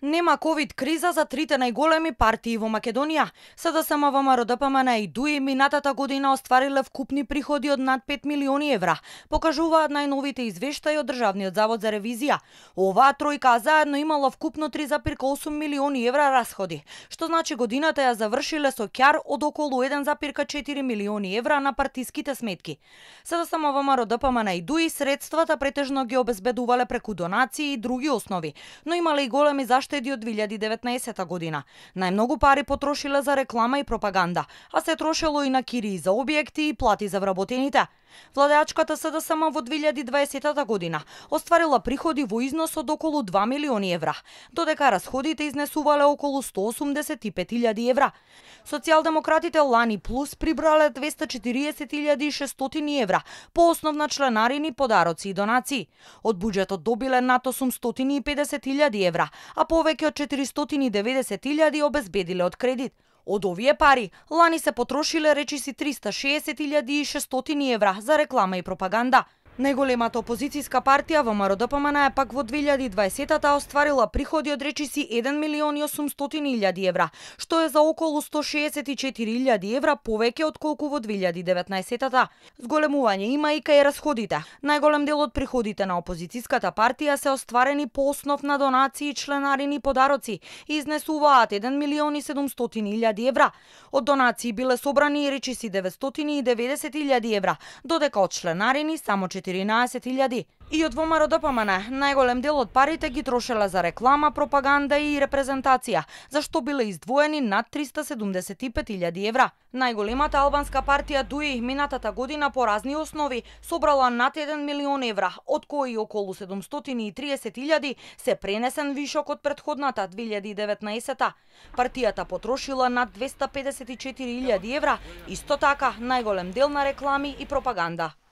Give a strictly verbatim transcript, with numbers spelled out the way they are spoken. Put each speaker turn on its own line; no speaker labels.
Нема ковид криза за трите најголеми партии во Македонија. СДСМ, ВМРО-ДПМН и ДУИ минатата година оствариле вкупни приходи од над пет милиони евра, покажуваат најновите извештаи од Државниот завод за ревизија. Оваа тројка заедно имала вкупно три зарез осум милиони евра расходи, што значи годината ја завршиле со ќар од околу еден зарез четири милиони евра на партиските сметки. СДСМ, ВМРО-ДПМН и ДУИ средствата претежно ги обезбедувале преку донации и други основи, но имале и големи заштеди од две илјади и деветнаесета година. Најмногу пари потрошиле за реклама и пропаганда, а се трошело и на кирии за објекти и плати за вработените. Владеачката СДСМ во две илјади и дваесета година остварила приходи во износ од околу два милиони евра, додека расходите изнесувале околу сто осумдесет и пет илјади евра. Социјалдемократите лани плюс прибрале двеста четириесет илјади и шестстотини евра по основ на членарини, подароци и донации. Од буџетот добиле над осумстотини и педесет илјади евра, а повеќе од четиристотини и деветдесет илјади обезбедиле од кредит. Од овие пари, лани се потрошиле речиси триста шеесет илјади и шестстотини евра за реклама и пропаганда. Најголемата опозицијска партија ВМРО-ДПМН е пак во две илјади и дваесета остварила приходи од речиси еден милион и осумстотини илјади евра, што е за околу сто шеесет и четири илјади евра повеќе од колку во две илјади и деветнаесета. Зголемување има и кај расходите. Најголем дел од приходите на опозицијската партија се остварени по основ на донации, членарини и подароци и изнесуваат еден милион и седумстотини илјади евра. Од донации биле собрани речиси деветстотини и деветдесет илјади евра, додека од членарини само четиринаесет илјади. И од ВМРО-ДПМН најголем дел од парите ги трошеле за реклама, пропаганда и репрезентација, за што биле издвоени над триста седумдесет и пет илјади евра. Најголемата албанска партија ДУИ минатата година по разни основи собрала над еден милион евра, од кои околу седумстотини и триесет илјади се пренесен вишок од претходната две илјади и деветнаесета. Партијата потрошила над двеста педесет и четири илјади евра, исто така најголем дел на реклами и пропаганда.